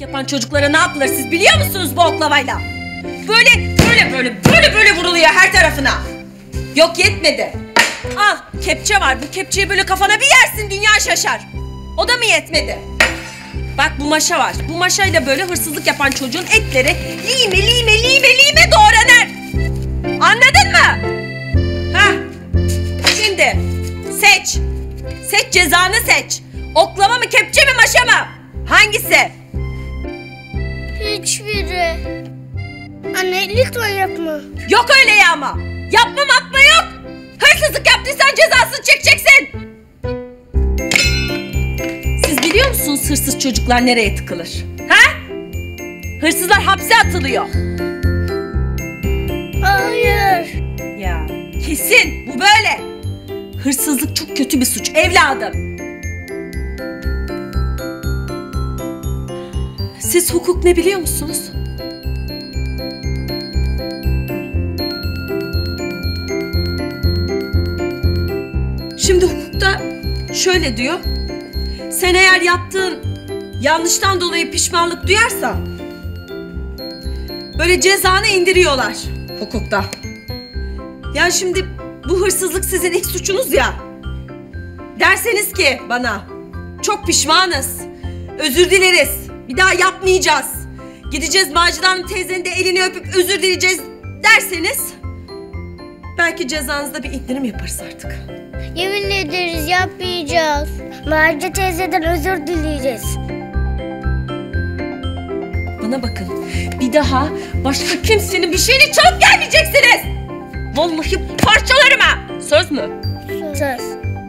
yapan çocuklara ne yapılır siz biliyor musunuz bu oklavayla? Böyle vuruluyor her tarafına. Yok yetmedi. Al kepçe var, bu kepçeyi böyle kafana bir yersin dünya şaşar. O da mı yetmedi? Bak bu maşa var. Bu maşayla böyle hırsızlık yapan çocuğun etleri lime doğranır. Anladın mı? Hah. Şimdi seç. Seç cezanı seç. Oklava mı kepçe mi maşa mı? Hangisi? Hiçbiri. Anne lütfen yapma. Yok öyle ya ama. Yapma yok. Hırsızlık yaptıysan cezasını çekeceksin. Siz biliyor musunuz hırsız çocuklar nereye tıkılır? Ha? Hırsızlar hapse atılıyor. Hayır. Ya kesin bu böyle. Hırsızlık çok kötü bir suç evladım. Siz hukuk ne biliyor musunuz? Şimdi hukukta şöyle diyor. Sen eğer yaptığın yanlıştan dolayı pişmanlık duyarsan böyle cezanı indiriyorlar hukukta. Yani şimdi bu hırsızlık sizin ilk suçunuz ya. Derseniz ki bana çok pişmanız, özür dileriz, bir daha yapmayacağız. Gideceğiz Macide Hanım teyzenin de elini öpüp özür dileyeceğiz derseniz belki cezanızda bir indirim yaparız artık. Yemin ederiz yapmayacağız. Macide teyzeden özür dileyeceğiz. Bana bakın, bir daha başka kimsenin bir şeyini çalıp gelmeyeceksiniz. Vallahi parçalarım ha. Söz mü? Söz.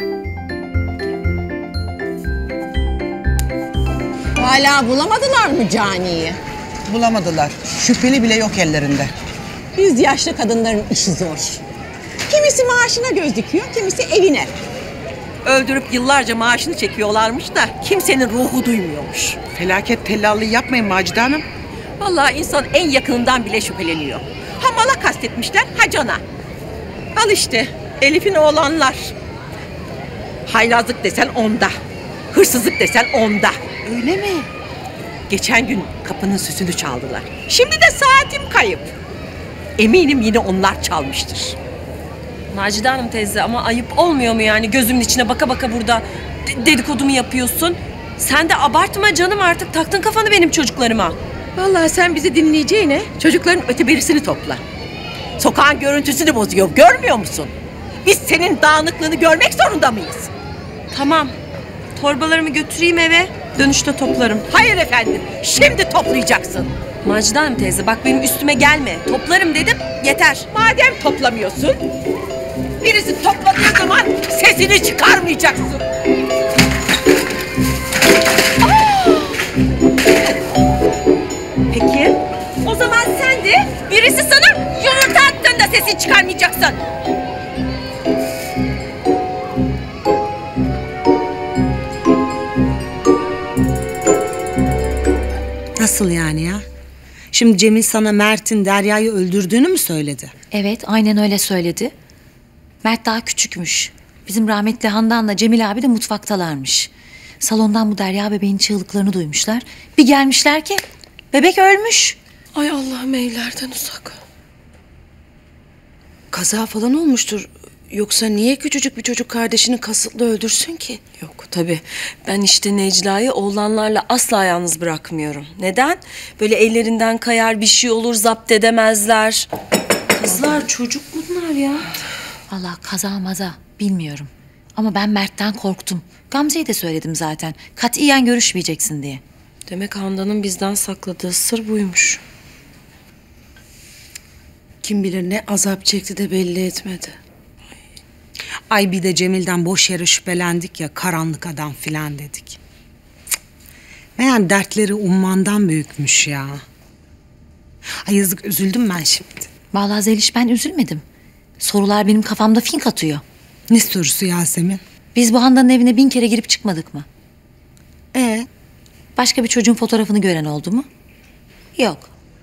Hala bulamadılar mı caniyi? Bulamadılar. Şüpheli bile yok ellerinde. Biz yaşlı kadınların işi zor. Kimisi maaşına göz dikiyor, kimisi evine. Öldürüp yıllarca maaşını çekiyorlarmış da kimsenin ruhu duymuyormuş. Felaket tellallığı yapmayın Macide Hanım. Vallahi insan en yakınından bile şüpheleniyor. Ha mala kastetmişler, ha cana. Al işte Elif'in oğlanlar. Haylazlık desen onda. Hırsızlık desen onda. Öyle mi? Geçen gün kapının süsünü çaldılar. Şimdi de saatim kayıp. Eminim yine onlar çalmıştır. Macide Hanım teyze ama ayıp olmuyor mu yani gözümün içine baka baka burada dedikodumu yapıyorsun? Sen de abartma canım artık taktın kafanı benim çocuklarıma. Vallahi sen bizi dinleyeceğine çocukların öteberisini topla. Sokağın görüntüsünü bozuyor, görmüyor musun? Biz senin dağınıklığını görmek zorunda mıyız? Tamam, torbalarımı götüreyim eve, dönüşte toplarım. Hayır efendim, şimdi toplayacaksın. Macide Hanım teyze bak benim üstüme gelme. Toplarım dedim, yeter. Madem toplamıyorsun, birisi topladığı zaman sesini çıkarmayacaksın. Peki, o zaman sen de birisi sana yumurta attığında sesini çıkarmayacaksın. Nasıl yani ya? Şimdi Cemil sana Mert'in Derya'yı öldürdüğünü mü söyledi? Evet, aynen öyle söyledi. Mert daha küçükmüş. Bizim rahmetli Handan'la Cemil abi de mutfaktalarmış. Salondan bu Derya bebeğin çığlıklarını duymuşlar. Bir gelmişler ki bebek ölmüş. Ay Allah'ım evlerden uzak. Kaza falan olmuştur. Yoksa niye küçücük bir çocuk kardeşini kasıtlı öldürsün ki? Yok tabii. Ben işte Necla'yı oğlanlarla asla yalnız bırakmıyorum. Neden? Böyle ellerinden kayar bir şey olur zapt edemezler. Kızlar çocuk bunlar ya. Vallahi kaza maza bilmiyorum. Ama ben Mert'ten korktum. Gamze'ye de söyledim zaten. Katiyen görüşmeyeceksin diye. Demek Handan'ın bizden sakladığı sır buymuş. Kim bilir ne azap çekti de belli etmedi. Ay bir de Cemil'den boş yere şüphelendik ya, karanlık adam filan dedik. Cık. Meğer dertleri ummandan büyükmüş ya. Ay yazık, üzüldüm ben şimdi. Vallahi Zeliş ben üzülmedim. Sorular benim kafamda fink atıyor. Ne sorusu Yasemin? Biz bu Handan'ın evine 1000 kere girip çıkmadık mı? Başka bir çocuğun fotoğrafını gören oldu mu? Yok.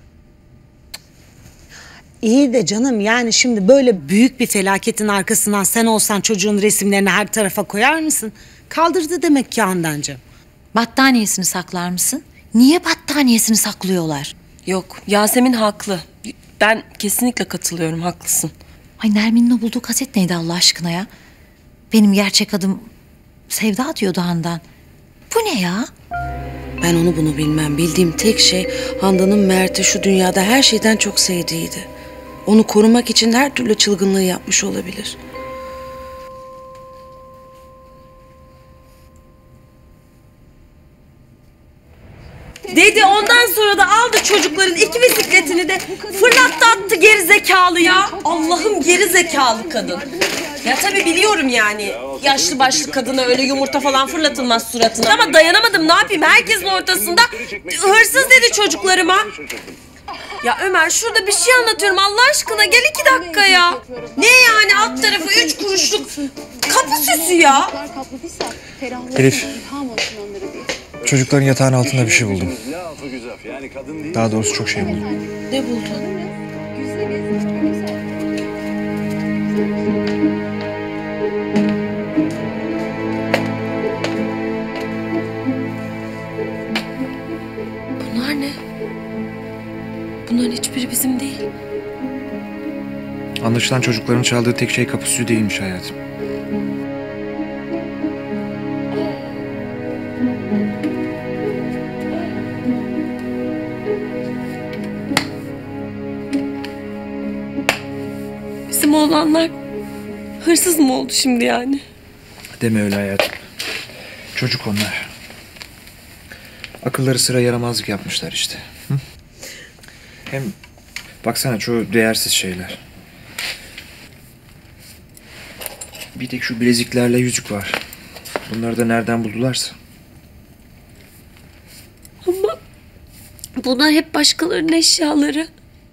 İyi de canım, yani şimdi böyle büyük bir felaketin arkasından sen olsan çocuğun resimlerini her tarafa koyar mısın? Kaldırdı demek ki Handancığım. Battaniyesini saklar mısın? Niye battaniyesini saklıyorlar? Yok, Yasemin haklı. Ben kesinlikle katılıyorum, haklısın. Ay Nermin'in o bulduğu kaset neydi Allah aşkına ya? Benim gerçek adım Sevda diyordu Handan. Bu ne ya? Ben onu bunu bilmem. Bildiğim tek şey Handan'ın Mert'i şu dünyada her şeyden çok sevdiğiydi. Onu korumak için her türlü çılgınlığı yapmış olabilir. Dedi ondan sonra da aldı çocukların 2 bisikletini de fırlattı attı geri zekalı ya. Allah'ım geri zekalı kadın. Ya tabii biliyorum yani yaşlı başlı kadına öyle yumurta falan fırlatılmaz suratına. Ama dayanamadım, ne yapayım, herkesin ortasında hırsız dedi çocuklarıma. Ya Ömer şurada bir şey anlatıyorum Allah aşkına, gel 2 dakika ya. Ne yani alt tarafı 3 kuruşluk kapı süsü ya. Elif, çocukların yatağın altında bir şey buldum. Daha doğrusu çok şey buldum. Ne buldun? Bunlar ne? Bunların hiçbiri bizim değil. Anlaşılan çocukların çaldığı tek şey kapı süsü değilmiş hayatım. Bizim oğlanlar hırsız mı oldu şimdi yani? Deme öyle hayatım. Çocuk onlar. Akılları sıra yaramazlık yapmışlar işte. Hı? Hem baksana çoğu değersiz şeyler. Bir tek şu bileziklerle yüzük var. Bunları da nereden buldularsa. Ama bunlar hep başkalarının eşyaları.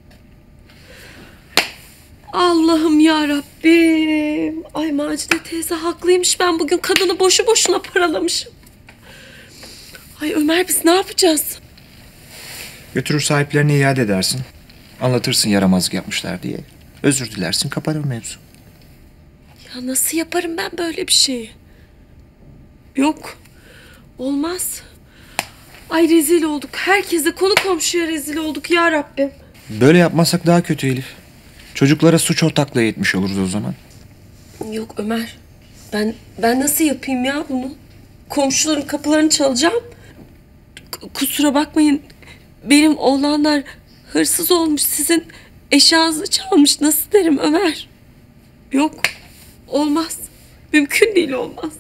Allah'ım ya Rabbim. Ay Macide teyze haklıymış. Ben bugün kadını boşu boşuna paralamışım. Ay Ömer biz ne yapacağız? Götürür sahiplerine iade edersin. Anlatırsın yaramazlık yapmışlar diye. Özür dilersin, kapanır mevzu. Ya nasıl yaparım ben böyle bir şeyi? Yok. Olmaz. Ay rezil olduk. Herkese, konu komşuya rezil olduk ya Rabbim. Böyle yapmazsak daha kötü Elif. Çocuklara suç ortaklığı etmiş oluruz o zaman. Yok Ömer. Ben nasıl yapayım ya bunu? Komşuların kapılarını çalacağım. Kusura bakmayın. Benim oğlanlar hırsız olmuş. Sizin eşyanızı çalmış. Nasıl derim Ömer? Yok. Olmaz. Mümkün değil, olmaz.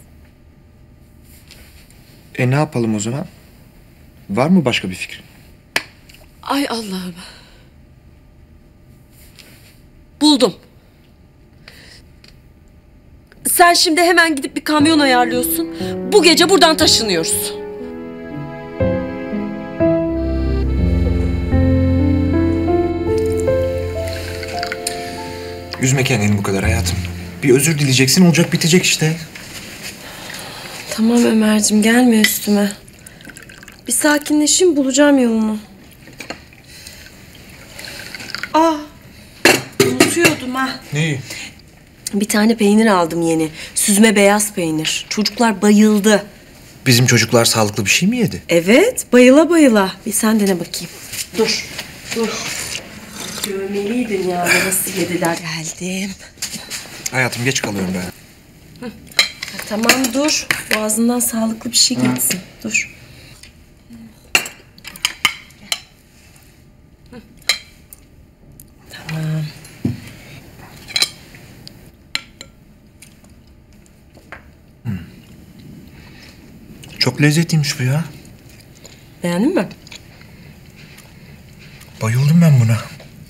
Ne yapalım o zaman? Var mı başka bir fikrin? Ay Allah'ım. Buldum. Sen şimdi hemen gidip bir kamyon ayarlıyorsun. Bu gece buradan taşınıyoruz. Üzme kendini bu kadar hayatım. Bir özür dileyeceksin, olacak bitecek işte. Tamam Ömerciğim, gelme üstüme. Bir sakinleşeyim, bulacağım yolunu. Unutuyordum ha. Neyi? Bir tane peynir aldım yeni. Süzme beyaz peynir. Çocuklar bayıldı. Bizim çocuklar sağlıklı bir şey mi yedi? Evet, bayıla bayıla. Bir sen dene bakayım. Dur. Görmeliydin ya, nasıl yediler. Geldim. Hayatım geç kalıyorum ben. Tamam dur. Boğazından sağlıklı bir şey geçsin. Dur. Tamam. Çok lezzetliymiş bu ya. Beğendin mi? Bayıldım ben buna.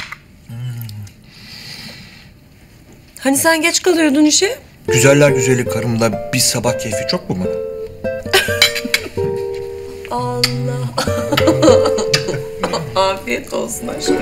Hani sen geç kalıyordun işe? Güzeller güzeli karımla bir sabah keyfi çok mu bana? Allah. Afiyet olsun aşkım.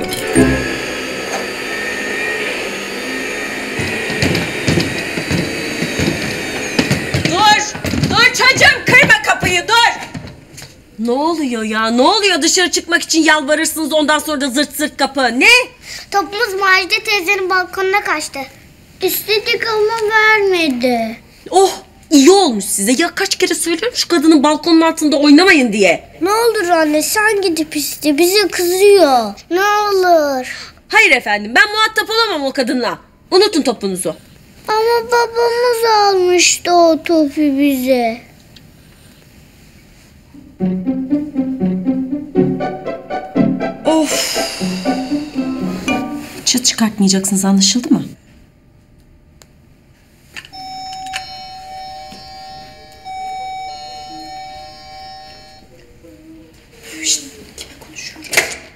Dur çocuğum, kırma kapıyı, dur. Ne oluyor ya? Ne oluyor? Dışarı çıkmak için yalvarırsınız, ondan sonra da zırt zırt kapı. Ne? Topumuz Macide teyzenin balkonuna kaçtı. İstedik ama vermedi. Oh! İyi olmuş size. Ya kaç kere söylüyorum şu kadının balkonun altında oynamayın diye. Ne olur anne sen gidip iste. Bize kızıyor. Ne olur. Hayır efendim, ben muhatap olamam o kadınla. Unutun topunuzu. Ama babamız almıştı o topu bize. Of. Çıt çıkartmayacaksınız, anlaşıldı mı? Şişt, kime konuşuyorum?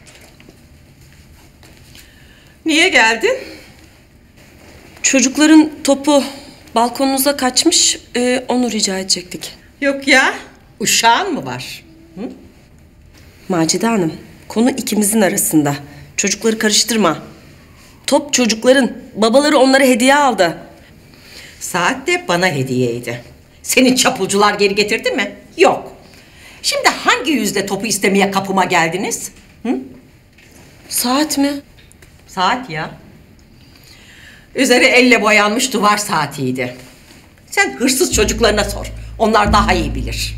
Niye geldin? Çocukların topu balkonunuza kaçmış, onu rica edecektik. Yok ya. Uşağın mı var? Macide Hanım, konu ikimizin arasında. Çocukları karıştırma. Top çocukların. Babaları onlara hediye aldı. Saat de bana hediyeydi. Senin çapulcular geri getirdi mi? Yok. Şimdi hangi yüzde topu istemeye kapıma geldiniz? Hı? Saat mi? Saat ya. Üzeri elle boyanmış duvar saatiydi. Sen hırsız çocuklarına sor. Onlar daha iyi bilir.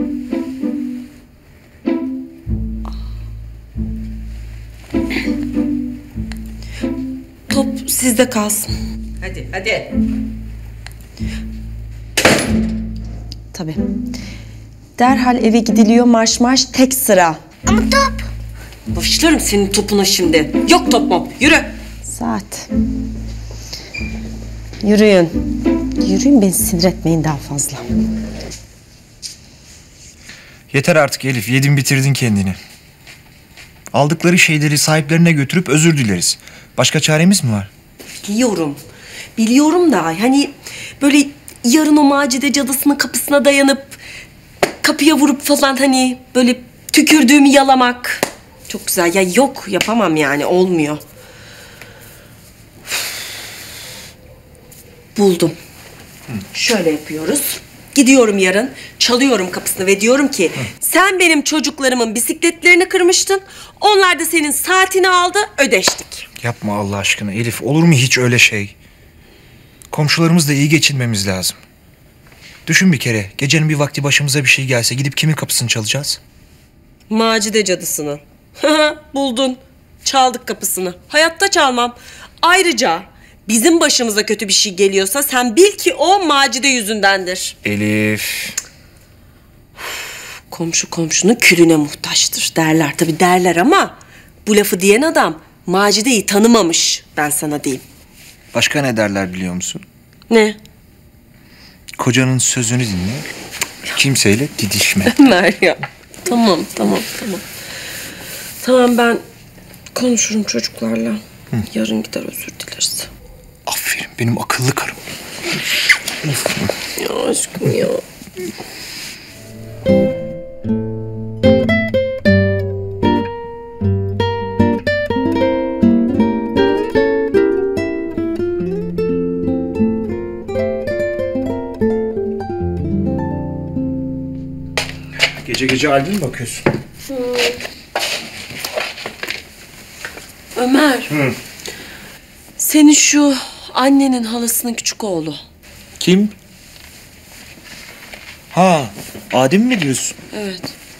Top sizde kalsın. Hadi, hadi. Tabii. Derhal eve gidiliyor, marş marş tek sıra. Ama top. Başlarım senin topuna şimdi. Yok top mop, yürü. Saat. Yürüyün. Yürüyün, beni sinir etmeyin daha fazla. Yeter artık Elif, yedin bitirdin kendini. Aldıkları şeyleri sahiplerine götürüp özür dileriz. Başka çaremiz mi var? Biliyorum. Biliyorum da hani böyle yarın o Macide cadısının kapısına dayanıp kapıya vurup falan hani böyle tükürdüğümü yalamak. Çok güzel. Ya yok, yapamam yani, olmuyor. Buldum. Şöyle yapıyoruz. Gidiyorum yarın, çalıyorum kapısını ve diyorum ki sen benim çocuklarımın bisikletlerini kırmıştın. Onlar da senin saatini aldı, ödeştik. Yapma Allah aşkına Elif, olur mu hiç öyle şey? Komşularımızla iyi geçinmemiz lazım. Düşün bir kere, gecenin bir vakti başımıza bir şey gelse gidip kimin kapısını çalacağız? Macide cadısını. Buldun. Çaldık kapısını. Hayatta çalmam. Ayrıca bizim başımıza kötü bir şey geliyorsa sen bil ki o Macide yüzündendir. Elif. Komşu komşunun külüne muhtaçtır derler. Tabii derler ama bu lafı diyen adam Macide'yi tanımamış, ben sana diyeyim. Başka ne derler biliyor musun? Ne? Kocanın sözünü dinle, kimseyle didişme. Meryem. Tamam. Tamam, ben konuşurum çocuklarla. Yarın gider özür dileriz. Aferin, benim akıllı karım. Ya aşkım ya. Gece gece halde mi bakıyorsun? Ömer. Senin şu annenin halasının küçük oğlu. Kim? Ha, Adem mi diyorsun? Evet.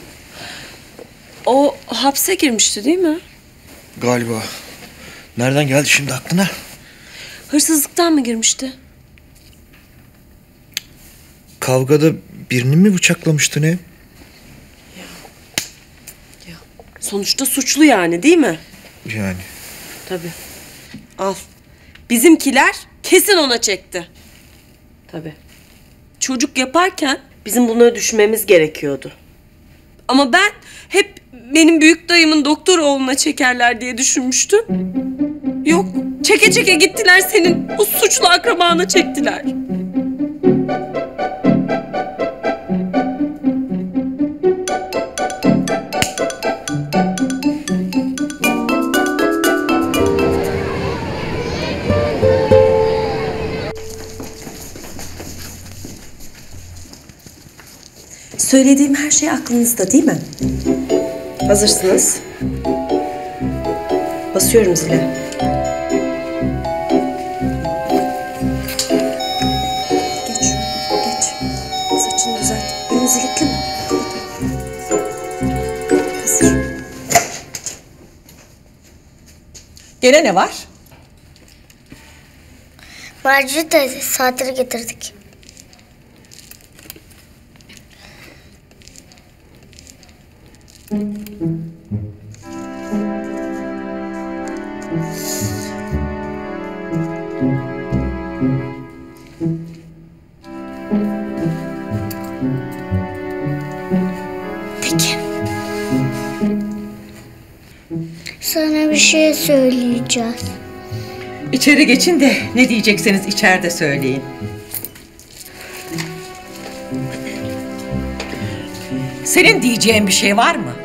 O hapse girmişti değil mi? Galiba. Nereden geldi şimdi aklına? Hırsızlıktan mı girmişti? Kavgada birini mi bıçaklamıştı ne? Sonuçta suçlu yani, değil mi? Yani. Tabii. Al. Bizimkiler kesin ona çekti. Tabii. Çocuk yaparken bizim bunları düşünmemiz gerekiyordu. Ama ben hep benim büyük dayımın doktor oğluna çekerler diye düşünmüştüm. Yok. Çeke çeke gittiler, senin o suçlu akrabana çektiler. Söylediğim her şey aklınızda değil mi? Hazırsınız. Basıyorum zile. Geç, geç. Gene ne var? Macide teyze saatleri getirdik. Peki. Sana bir şey söyleyeceğiz. İçeri geçin de ne diyecekseniz içeride söyleyin. Senin diyeceğin bir şey var mı?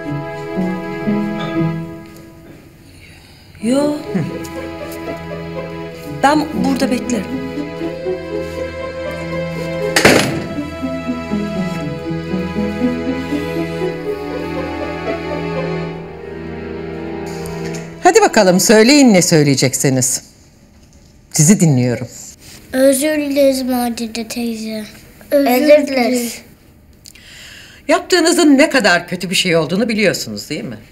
Yo. Ben burada beklerim. Hadi bakalım söyleyin ne söyleyeceksiniz. Sizi dinliyorum. Özür dileriz Macide teyze. Özür dileriz. Yaptığınızın ne kadar kötü bir şey olduğunu biliyorsunuz değil mi?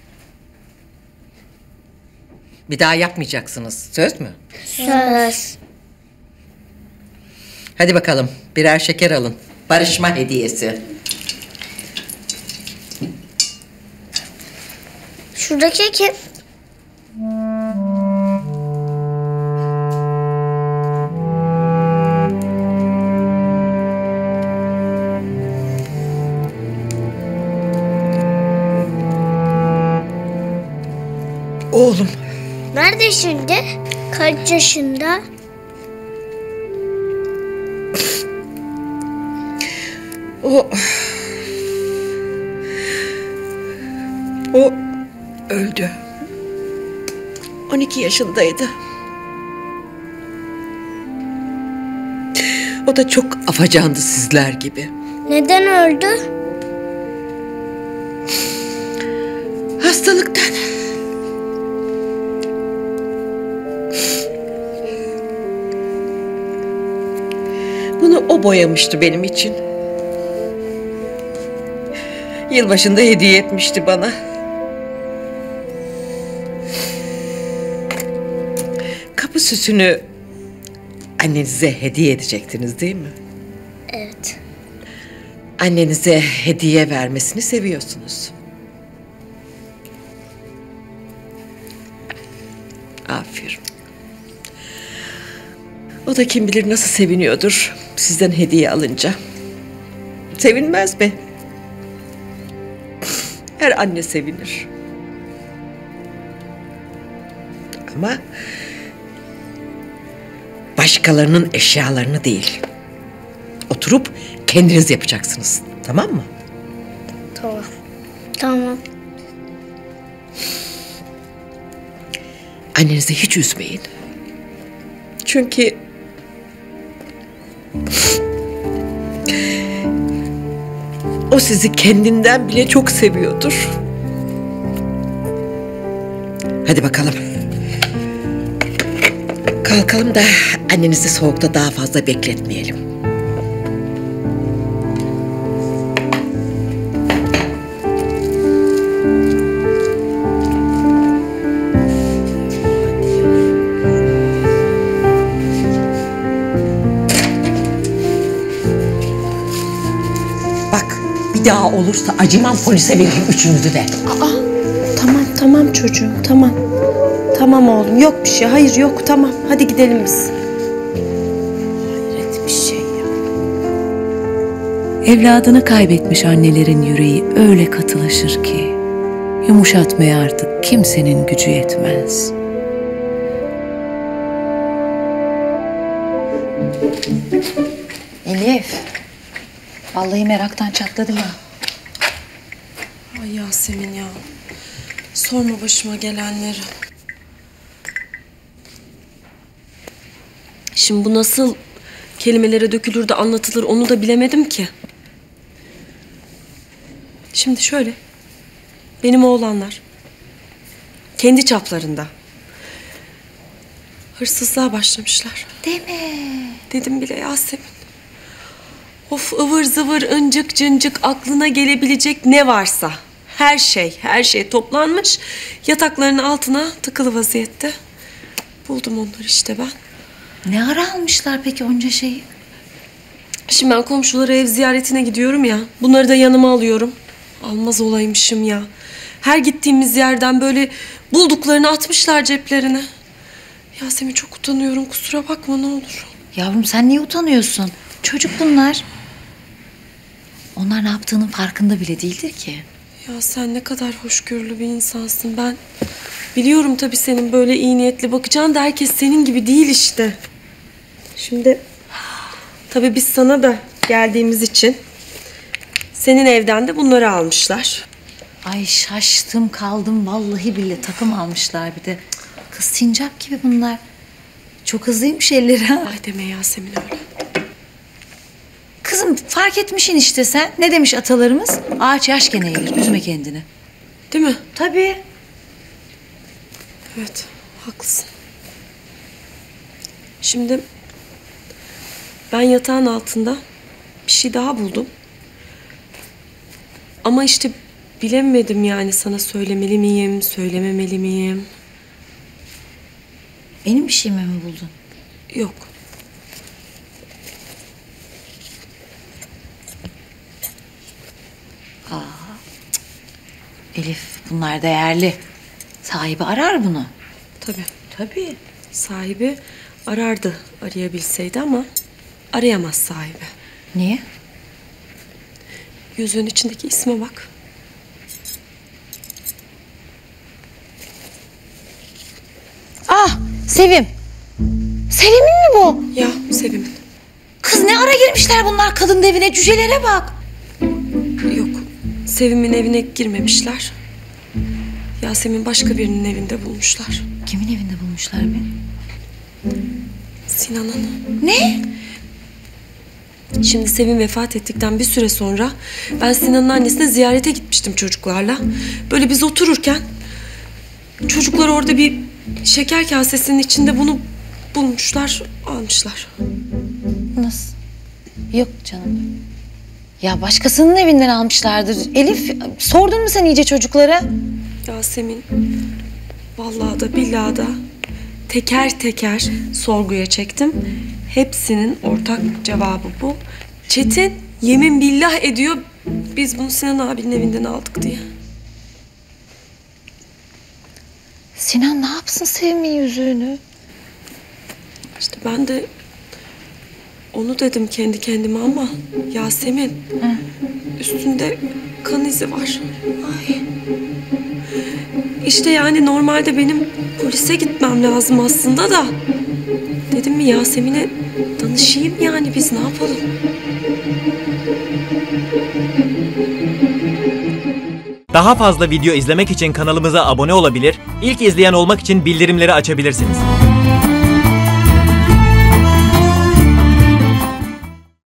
Bir daha yapmayacaksınız. Söz mü? Söz. Hadi bakalım birer şeker alın. Barışma hediyesi. Şuradaki kim? Oğlum. Nerede şimdi? Kaç yaşında? O öldü. 12 yaşındaydı. O da çok afacandı sizler gibi. Neden öldü? Hastalıktan. Bunu o boyamıştı benim için. Yılbaşında hediye etmişti bana. Kapı süsünü annenize hediye edecektiniz değil mi? Evet. Annenize hediye vermesini seviyorsunuz. Aferin. O da kim bilir nasıl seviniyordur sizden hediye alınca. Sevinmez mi? Her anne sevinir. Ama başkalarının eşyalarını değil. Oturup kendiniz yapacaksınız. Tamam mı? Tamam. Tamam. Annenizi hiç üzmeyin. Çünkü o sizi kendinden bile çok seviyordur. Hadi bakalım. Kalkalım da annenizi soğukta daha fazla bekletmeyelim. Bak, bir daha olursa acımam, polise veririm üçünüzü de. Tamam çocuğum, tamam. Tamam oğlum, yok bir şey. Hayır yok, tamam. Hadi gidelim biz. Hayret bir şey ya. Evladını kaybetmiş annelerin yüreği öyle katılaşır ki yumuşatmaya artık kimsenin gücü yetmez. Elif, vallahi meraktan çatladım ha. Ay Yasemin ya. Sorma başıma gelenleri. Şimdi bu nasıl kelimelere dökülür de anlatılır onu da bilemedim ki. Şimdi şöyle. Benim oğlanlar kendi çaplarında hırsızlığa başlamışlar. Deme. Dedim bile Yasemin. Of ıvır zıvır ıncık cıncık aklına gelebilecek ne varsa Her şey toplanmış. Yataklarının altına tıkılı vaziyette. Buldum onları işte ben. Ne ara almışlar peki onca şeyi? Şimdi ben komşulara ev ziyaretine gidiyorum ya. Bunları da yanıma alıyorum. Almaz olaymışım ya. Her gittiğimiz yerden böyle bulduklarını atmışlar ceplerine. Yasemin çok utanıyorum. Kusura bakma ne olur. Yavrum sen niye utanıyorsun? Çocuk bunlar. Onlar ne yaptığının farkında bile değildir ki. Ya sen ne kadar hoşgörülü bir insansın. Ben biliyorum tabii senin böyle iyi niyetli bakacağın da herkes senin gibi değil işte. Şimdi tabii biz sana da geldiğimiz için senin evden de bunları almışlar. Ay şaştım kaldım vallahi billahi takım almışlar bir de. Kız sincap gibi bunlar. Çok hızlıymış elleri ha. Ay deme Yasemin öyle. Kızım fark etmişsin işte sen. Ne demiş atalarımız? Ağaç yaşken eğilir. Üzme kendini. Değil mi? Tabii. Evet, haklısın. Şimdi ben yatağın altında bir şey daha buldum. Ama işte bilemedim yani sana söylemeli miyim, söylememeli miyim? Benim bir şeyimi mi buldun? Yok. Elif bunlar değerli. Sahibi arar bunu. Tabii. Tabii. Sahibi arardı arayabilseydi ama arayamaz sahibi. Niye? Yüzüğün içindeki isme bak. Ah Sevim. Sevim'in mi bu? Ya Sevim'in. Kız ne ara girmişler bunlar kadın evine, cücelere bak. Yok. Sevim'in evine girmemişler. Yasemin başka birinin evinde bulmuşlar. Kimin evinde bulmuşlar beni? Sinan'ın. Ne? Şimdi Sevim vefat ettikten bir süre sonra ben Sinan'ın annesine ziyarete gitmiştim çocuklarla. Böyle biz otururken çocuklar orada bir şeker kasesinin içinde bunu bulmuşlar, almışlar. Nasıl? Yok canım. Ya başkasının evinden almışlardır. Elif sordun mu sen iyice çocuklara? Yasemin vallahi da billahi da teker teker sorguya çektim. Hepsinin ortak cevabı bu. Çetin yemin billah ediyor biz bunu Sinan abinin evinden aldık diye. Sinan ne yapsın Sevim'in yüzüğünü? İşte ben de onu dedim kendi kendime ama Yasemin üstünde kan izi var. Ay. İşte yani normalde benim polise gitmem lazım aslında da. Dedim mi Yasemin'e danışayım yani biz ne yapalım? Daha fazla video izlemek için kanalımıza abone olabilir, ilk izleyen olmak için bildirimleri açabilirsiniz.